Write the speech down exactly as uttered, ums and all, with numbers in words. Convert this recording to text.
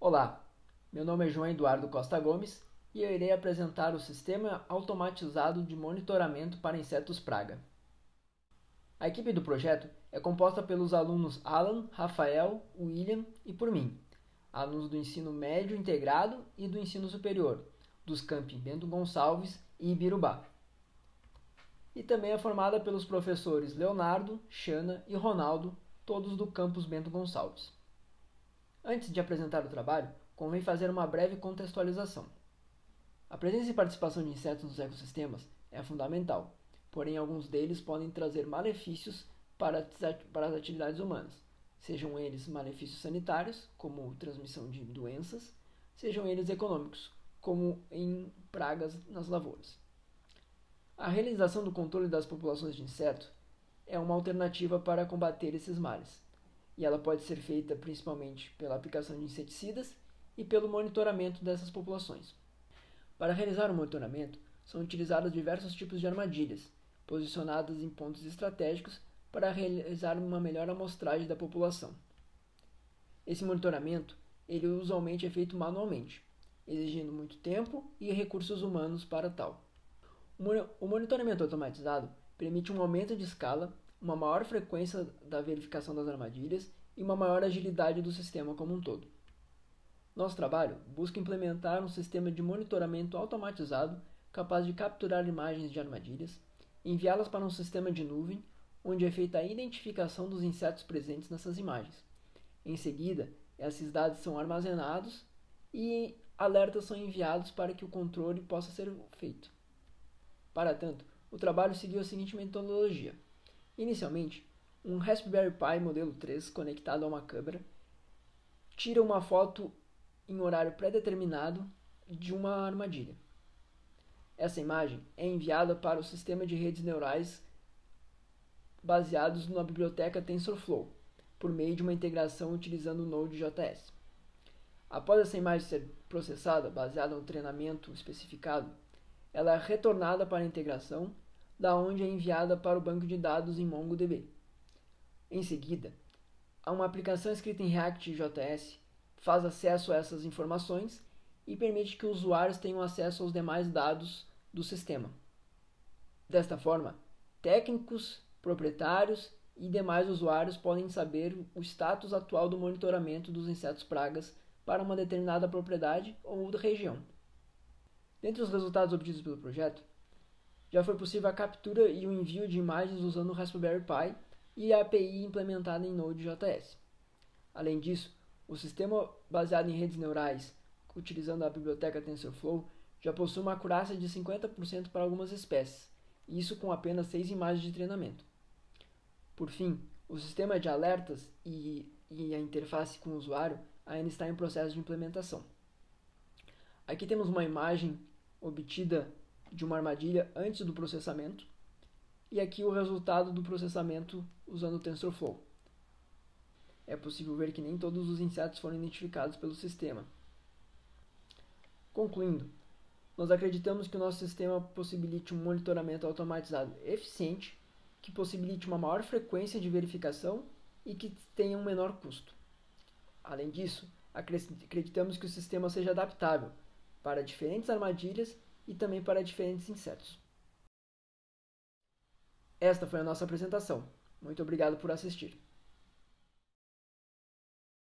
Olá, meu nome é João Eduardo Costa Gomes e eu irei apresentar o Sistema Automatizado de Monitoramento para Insetos Praga. A equipe do projeto é composta pelos alunos Alan, Rafael, William e por mim, alunos do ensino médio integrado e do ensino superior, dos campi Bento Gonçalves e Ibirubá. E também é formada pelos professores Leonardo, Xana e Ronaldo, todos do campus Bento Gonçalves. Antes de apresentar o trabalho, convém fazer uma breve contextualização. A presença e participação de insetos nos ecossistemas é fundamental, porém alguns deles podem trazer malefícios para as atividades humanas, sejam eles malefícios sanitários, como transmissão de doenças, sejam eles econômicos, como em pragas nas lavouras. A realização do controle das populações de insetos é uma alternativa para combater esses males, e ela pode ser feita principalmente pela aplicação de inseticidas e pelo monitoramento dessas populações. Para realizar o monitoramento, são utilizados diversos tipos de armadilhas, posicionadas em pontos estratégicos para realizar uma melhor amostragem da população. Esse monitoramento ele usualmente é feito manualmente, exigindo muito tempo e recursos humanos para tal. O monitoramento automatizado permite um aumento de escala, uma maior frequência da verificação das armadilhas e uma maior agilidade do sistema como um todo. Nosso trabalho busca implementar um sistema de monitoramento automatizado capaz de capturar imagens de armadilhas, enviá-las para um sistema de nuvem, onde é feita a identificação dos insetos presentes nessas imagens. Em seguida, esses dados são armazenados e alertas são enviados para que o controle possa ser feito. Para tanto, o trabalho seguiu a seguinte metodologia. Inicialmente, um Raspberry Pi modelo três conectado a uma câmera tira uma foto em horário pré-determinado de uma armadilha. Essa imagem é enviada para o sistema de redes neurais baseados na biblioteca TensorFlow, por meio de uma integração utilizando o Node.js. Após essa imagem ser processada, baseada no treinamento especificado, ela é retornada para a integração, da onde é enviada para o banco de dados em MongoDB. Em seguida, uma aplicação escrita em React.js faz acesso a essas informações e permite que os usuários tenham acesso aos demais dados do sistema. Desta forma, técnicos, proprietários e demais usuários podem saber o status atual do monitoramento dos insetos pragas para uma determinada propriedade ou região. Dentre os resultados obtidos pelo projeto, já foi possível a captura e o envio de imagens usando o Raspberry Pi e a A P I implementada em Node.js. Além disso, o sistema baseado em redes neurais, utilizando a biblioteca TensorFlow, já possui uma acurácia de cinquenta por cento para algumas espécies, e isso com apenas seis imagens de treinamento. Por fim, o sistema de alertas e, e a interface com o usuário ainda está em processo de implementação. Aqui temos uma imagem obtida de uma armadilha antes do processamento, e aqui o resultado do processamento usando o TensorFlow. É possível ver que nem todos os insetos foram identificados pelo sistema. Concluindo, nós acreditamos que o nosso sistema possibilite um monitoramento automatizado eficiente, que possibilite uma maior frequência de verificação e que tenha um menor custo. Além disso, acreditamos que o sistema seja adaptável para diferentes armadilhas e também para diferentes insetos. Esta foi a nossa apresentação. Muito obrigado por assistir.